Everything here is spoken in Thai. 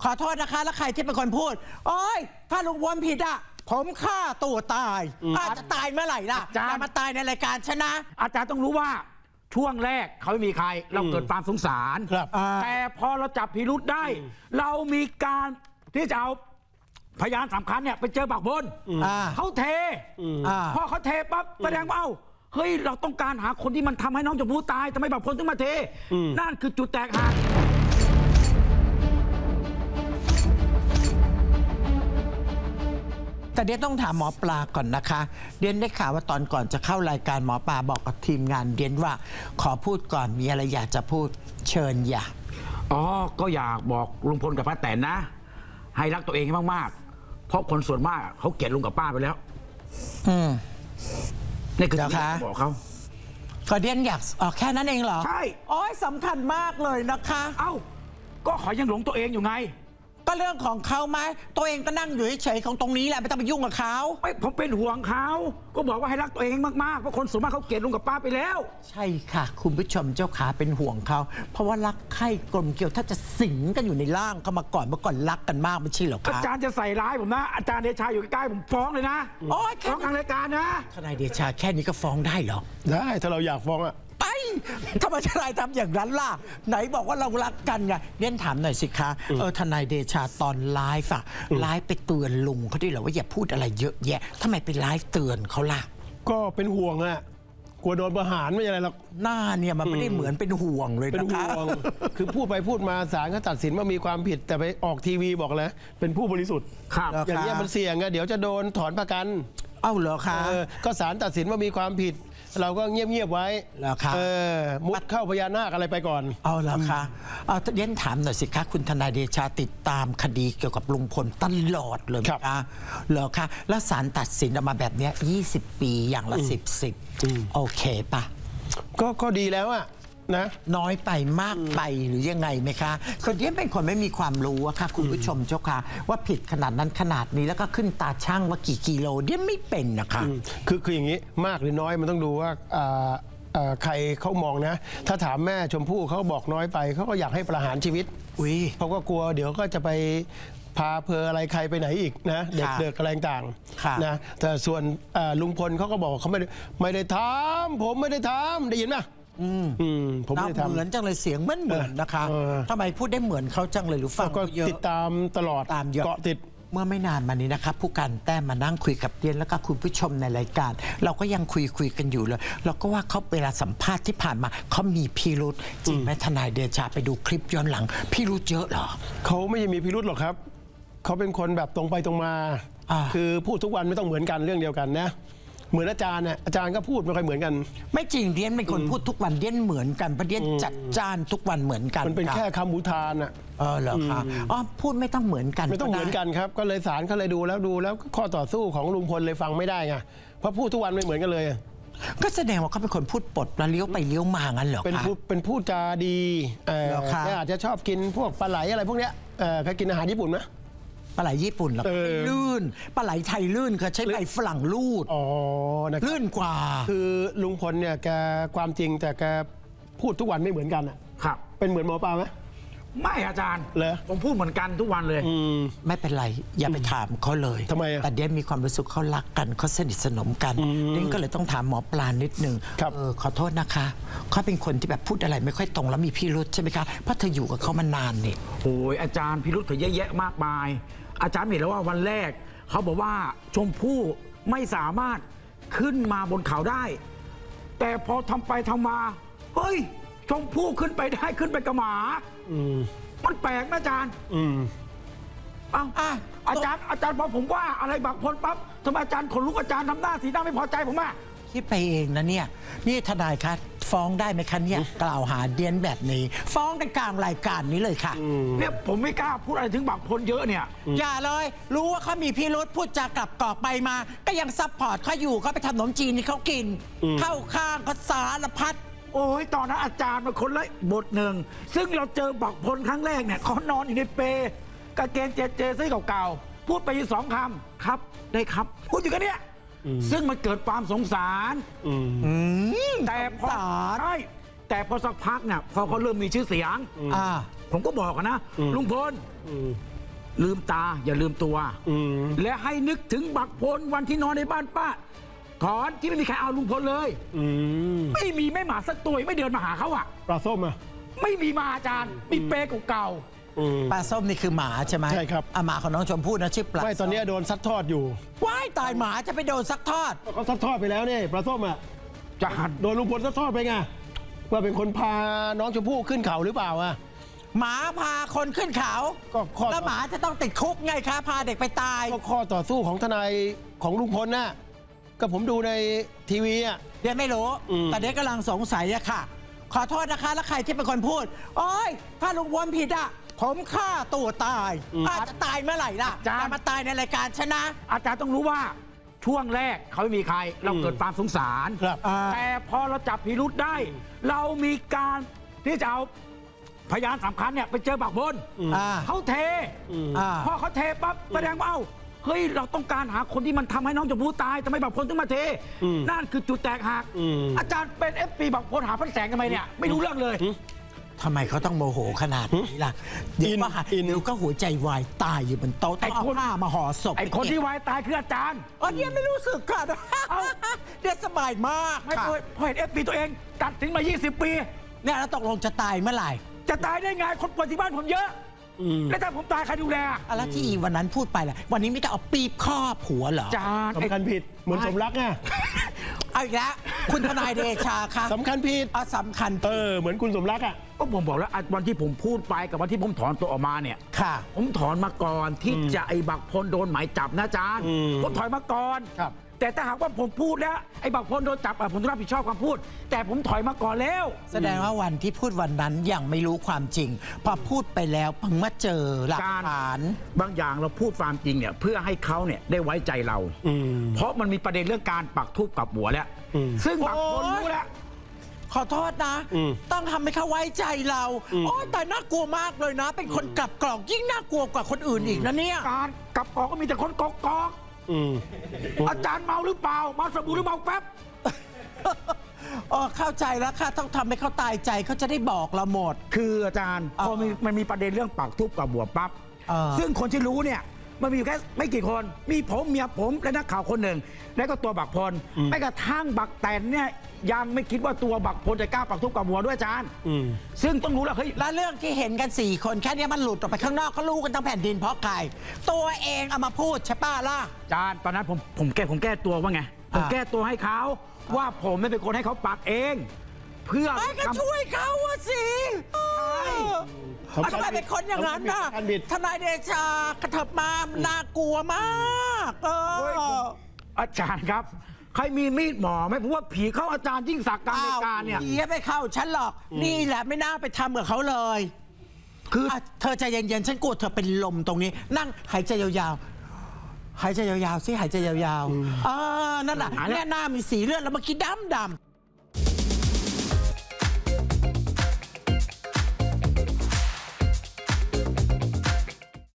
ขอโทษนะคะแล้วใครที่เป็นคนพูดโอ้ยถ้าลุงพลผิดอ่ะผมฆ่าตัวตายอาจจะตายเมื่อไหร่ล่ะจะมาตายในรายการชนะอาจารย์ต้องรู้ว่าช่วงแรกเขาไม่มีใครเราเกิดความสงสารแต่พอเราจับพิรุธได้ เรามีการที่จะเอาพยานสำคัญเนี่ยไปเจอบักบนเขาเทพอเขาเทปั๊บแสดงว่าเฮ้ยเราต้องการหาคนที่มันทำให้น้องชมพู่ตายทำไมบักบนถึงมาเทนั่นคือจุดแตกหักแต่เดียนต้องถามหมอปลาก่อนนะคะเดียนได้ข่าวว่าตอนก่อนจะเข้ารายการหมอปลาบอกกับทีมงานเดียนว่าขอพูดก่อนมีอะไรอยากจะพูดเชิญอย่าก็อยากบอกลุงพลกับป้าแตนนะให้รักตัวเองให้มากๆเพราะคนส่วนมากเขาเกลียดลุงกับป้าไปแล้วนี่คือที่บอกเขาก็เดียนอยากแค่นั้นเองเหรอใช่โอ้ยสำคัญมากเลยนะคะก็ขอยังหลงตัวเองอยู่ไงก็เรื่องของเขาไหมตัวเองก็นั่งอยู่เฉยๆของตรงนี้แหละไม่ต้องไปยุ่งกับเขาไม่ผมเป็นห่วงเขาก็บอกว่าให้รักตัวเองมากๆเพราะคนส่วนมากเขาเกลียดลุงกับป้าไปแล้วใช่ค่ะคุณผู้ชมเจ้าขาเป็นห่วงเขาเพราะว่ารักใคร่กลมเกลียวถ้าจะสิงกันอยู่ในร่างเขามาก่อนเมื่อก่อนรักกันมากไม่ใช่หรอคะอาจารย์จะใส่ร้ายผมนะอาจารย์เดชาอยู่ใกล้ๆผมฟ้องเลยนะฟ้องทางรายการนะทนายเดชาแค่นี้ก็ฟ้องได้เหรอได้ถ้าเราอยากฟ้องอะไปทำไมทนายทำอย่างนั้นล่ะไหนบอกว่าเรารักกันไงเรียนถามหน่อยสิคะทนายเดชาตอนไลฟ์ไลฟ์ไปเตือนลุงเขาด้วยเหรอว่าอย่าพูดอะไรเยอะแยะทำไมไปไลฟ์เตือนเขาล่ะก็เป็นห่วงอะกลัวโดนประหารไม่อะไรหรอกหน้าเนี่ยมันไม่ได้เหมือนเป็นห่วงเลยนะคะเป็นห่วงคือพูดไปพูดมาศาลก็ตัดสินว่ามีความผิดแต่ไปออกทีวีบอกแล้วเป็นผู้บริสุทธิ์อย่างนี้มันเสี่ยงอะเดี๋ยวจะโดนถอนประกันเหรอคะก็ศาลตัดสินว่ามีความผิดเราก็เงียบๆไว้แล้วค่ะมุดเข้าพญานาคอะไรไปก่อนเหรอคะเรียนถามหน่อยสิคะคุณทนายเดชาติดตามคดีเกี่ยวกับลุงพลตลอดเลยนะคะเหรอคะแล้วศาลตัดสินออกมาแบบนี้20 ปีอย่างละ10โอเคปะก็ดีแล้วอะนะน้อยไปมากไปหรือยังไงไหมคะคนที่เป็นคนไม่มีความรู้อะค่ะคุณผู้ชมเจ้าค่ะว่าผิดขนาดนั้นขนาดนี้แล้วก็ขึ้นตาช่างว่ากี่กิโลเดี๋ยวไม่เป็นนะคะคืออย่างนี้มากหรือน้อยมันต้องดูว่าใครเขามองนะถ้าถามแม่ชมพู่เขาบอกน้อยไปเขาก็อยากให้ประหารชีวิตเขาก็กลัวเดี๋ยวก็จะไปพาเพออะไรใครไปไหนอีกนะเด็กๆอะไรต่างๆนะแต่ส่วนลุงพลเขาก็บอกเขาไม่ได้ทำผมไม่ได้ทำได้ยินไหมผมไม่ได้ทำเหมือนจังเลยเสียงเหมือนนะคะทำไมพูดได้เหมือนเขาจังเลยหรือฟังเยอะติดตามตลอดตามเยอะเกาะติดเมื่อไม่นานมานี้นะครับผู้การแต้มมานั่งคุยกับเดียนแล้วก็คุณผู้ชมในรายการเราก็ยังคุยกันอยู่เลยเราก็ว่าเขาเวลาสัมภาษณ์ที่ผ่านมาเขามีพิรุธจริงไหมทนายเดชาไปดูคลิปย้อนหลังพิรุธเยอะเหรอเขาไม่มีพิรุธหรอกครับเขาเป็นคนแบบตรงไปตรงมาคือพูดทุกวันไม่ต้องเหมือนกันเรื่องเดียวกันนะเหมือนอาจารย์เนี่ยอาจารย์ก็พูดไม่ค่อยเหมือนกันไม่จริงเดียนเป็นคนพูดทุกวันเดียนเหมือนกันประเดียนจัดจ้านทุกวันเหมือนกันมันเป็นแค่คำอุทานอ่ะเหรอคะพูดไม่ต้องเหมือนกันไม่ต้องเหมือนกันครับก็เลยศาลเขาเลยดูแล้วข้อต่อสู้ของลุงพลเลยฟังไม่ได้ไงเพราะพูดทุกวันไม่เหมือนกันเลยก็แสดงว่าเขาเป็นคนพูดปดแล้วเลี้ยวไปเลี้ยวมางั้นเหรอคะเป็นพูดจาดีอาจจะชอบกินพวกปลาไหลอะไรพวกเนี้ยเคยกินอาหารญี่ปุ่นไหมปลาไหลญี่ปุ่นหรอลื่นปลาไหลไทยลื่นเขาใช้ใบฝรั่งลูดลื่นกว่าคือลุงพลเนี่ยแกความจริงแต่แกพูดทุกวันไม่เหมือนกันอ่ะครับเป็นเหมือนหมอปลาไหมไม่อาจารย์ผมพูดเหมือนกันทุกวันเลยไม่เป็นไรอย่าไปถามเขาเลยทำไมแต่เดี๋ยวมีความรู้สึกเขารักกันเขาสนิทสนมกันนี่ก็เลยต้องถามหมอปลานิดนึงขอโทษนะคะเขาเป็นคนที่แบบพูดอะไรไม่ค่อยตรงแล้วมีพิรุธใช่ไหมคะเพราะเธออยู่กับเขามานานนี่โอ้ยอาจารย์พิรุธเธอเยอะแยะมากมายอาจารย์เห็นแล้วว่าวันแรกเขาบอกว่าชมพู่ไม่สามารถขึ้นมาบนเขาได้แต่พอทำไปทำมาเฮ้ยชมพู่ขึ้นไปได้ขึ้นไปกับหมามันแปลกนะอาจารย์อาจารย์พอผมว่าอะไรบักพลปั๊บทำไมอาจารย์ขนลุกอาจารย์ทำหน้าสีหน้าไม่พอใจผมอ่ะคิดไปเองนะเนี่ยนี่ทนายคะฟ้องได้ไหมคะเนี่ยกล่าวหาเดียนแบบนี้ฟ้องกันกลางรายการนี้เลยค่ะเนี่ยผมไม่กล้าพูดอะไรถึงบักพลเยอะเนี่ยอย่าเลยรู้ว่าเขามีพิรุธพูดจากลับกรอกไปมาก็ยังซัพพอร์ตเขาอยู่เขาไปทำขนมจีนที่เขากินเข้าข้างเขาสารพัดโอ้ยตอนนั้นอาจารย์มาคนละบทหนึ่งซึ่งเราเจอบักพลครั้งแรกเนี่ยเขานอนอยู่ในเปกางเกงเจซี่เก่าๆพูดไปอยู่2 คำครับได้ครับพูดอยู่กันเนี่ยซึ่งมันเกิดความสงสารแต่พอแต่พอสักพักเนี่ยพอเขาเริ่มมีชื่อเสียงผมก็บอกนะลุงพลลืมตาอย่าลืมตัวและให้นึกถึงบักพลวันที่นอนในบ้านป้าถอนที่ไม่มีใครเอาลุงพลเลยไม่มีแม่หมาสักตัวไม่เดินมาหาเขาอะปลาส้มอะไม่มีมาอาจารย์มีเปรย์เก่าปลาส้มนี่คือหมาใช่ไหมใช่ครับหมาของน้องชมพู่นะชื่อปลาไม่ตอนนี้โดนซัดทอดอยู่ว้ายตายหมาจะไปโดนซัดทอดเขาซัดทอดไปแล้วนี่ปลาส้มอะจะหันโดนลุงพลซัดทอดไปไงว่าเป็นคนพาน้องชมพู่ขึ้นเขาหรือเปล่าอะหมาพาคนขึ้นเขาแล้วหมาจะต้องติดคุกไงคะพาเด็กไปตายก็ข้อต่อสู้ของทนายของลุงพลน่ะก็ผมดูในทีวีอ่ะเดี๋ยวไม่รู้แต่เด็กกำลังสงสัยอะค่ะขอโทษนะคะแล้วใครที่เป็นคนพูดโอ้ยถ้าลุงพลผิดอะผมฆ่าตัวตายอาจจะตายเมื่อไหร่ล่ะจะมาตายในรายการชนะอาจารย์ต้องรู้ว่าช่วงแรกเขาไม่มีใครเราเกิดความสงสารแต่พอเราจับพิรุธได้เรามีการที่จะเอาพยานสำคัญเนี่ยไปเจอบักบนเขาเทพอเขาเทปั๊บแสดงว่าเฮ้ยเราต้องการหาคนที่มันทำให้น้องชมพู่ตายทำไมบักพลถึงมาเทนั่นคือจุดแตกหักอาจารย์เป็น FP บักพลหาพันแสงทำไมเนี่ยไม่รู้เรื่องเลยทำไมเขาต้องโมโหขนาดนี้ล่ะเดี๋ยวก็หัวใจวายตายอยู่บนโต๊ะต้องเอาผ้ามาห่อศพไอ้คนที่วายตายคืออาจารย์เนี่ยไม่รู้สึกค่ะเดี๋ยวสบายมากไม่เคยพอเห็น FP ตัวเองตัดถึงมา20 ปีเนี่ยแล้วตกลงจะตายเมื่อไหร่จะตายได้ไงคนป่วยที่บ้านผมเยอะแล้วถ้าผมตายใครดูแลแล้วที่วันนั้นพูดไปแหละวันนี้ไม่ต้องเอาปีบครอบหัวเหรอสำคัญผิดเหมือนสมรักไงเอาอีกแล้วคุณทนายเดชาค่ะสำคัญผิดสำคัญเหมือนคุณสมรักอ่ะก็ผมบอกแล้ววันที่ผมพูดไปกับวันที่ผมถอนตัวออกมาเนี่ยค่ะผมถอนมาก่อนที่จะไอ้บักพลโดนหมายจับนะอาจารย์ผมถอยมาก่อนครับแต่ถ้าหากว่าผมพูดแล้วไอ้บักพลโดนจับผมต้องรับผิดชอบความพูดแต่ผมถอยมาก่อนแล้วแสดงว่าวันที่พูดวันนั้นยังไม่รู้ความจริงพอพูดไปแล้วเพิ่งมาเจอหลักฐานบางอย่างเราพูดความจริงเนี่ยเพื่อให้เขาเนี่ยได้ไว้ใจเราเพราะมันมีประเด็นเรื่องการปักธูปกับหัวแล้วซึ่งบักพลรู้แล้วขอโทษนะต้องทำให้เขาไว้ใจเราโอ้แต่น่ากลัวมากเลยนะเป็นคนกลับกล่องยิ่งน่ากลัวกว่าคนอื่นอีกนะเนี่ยการกลับกล่องก็มีแต่คนกอกอาจารย์เมาหรือเปล่าเมาสบู่หรือเมาแป๊บเข้าใจแล้วค่ะต้องทำให้เขาตายใจเขาจะได้บอกเราหมดคืออาจารย์พอมันมีประเด็นเรื่องปักธูปกับหัวปั๊บซึ่งคนที่รู้เนี่ยมันมีอยู่แค่ไม่กี่คนมีผมเมียผมและนักข่าวคนหนึ่งและก็ตัวบักพลไม่กระทั่งบักแตนเนี่ยยังไม่คิดว่าตัวบักพลจะกล้าปักธูปกับหัวด้วยอาจารย์ซึ่งต้องรู้แล้วเฮ้ยแล้วเรื่องที่เห็นกัน4 คนแค่นี้มันหลุดออกไปข้างนอกเขารู้กันทั้งแผ่นดินเพราะใครตัวเองเอามาพูดใช่ป้าล่ะอาจารย์ตอนนั้นผมแก้ตัวว่าไงผมแก้ตัวให้เขาว่าผมไม่เป็นคนให้เขาปักเองเพื่อก็ช่วยเขาสิทำไมเป็นคนอย่างนั้นน่ะทนายเดชากระเถิบมาน่ากลัวมากอาจารย์ครับใครมีมีดหมอไหมผมว่าผีเข้าอาจารย์ยิ่งศักดิ์การในการเนี่ยผีไม่เข้าฉันหรอกนี่แหละไม่น่าไปทำกับเขาเลยคือเธอใจเย็นๆฉันกลัวเธอเป็นลมตรงนี้นั่งหายใจยาวๆหายใจยาวๆสิหายใจยาวๆนั่นแหละเนี่ยหน้ามีสีเลือดแล้วเมื่อกี้ดำ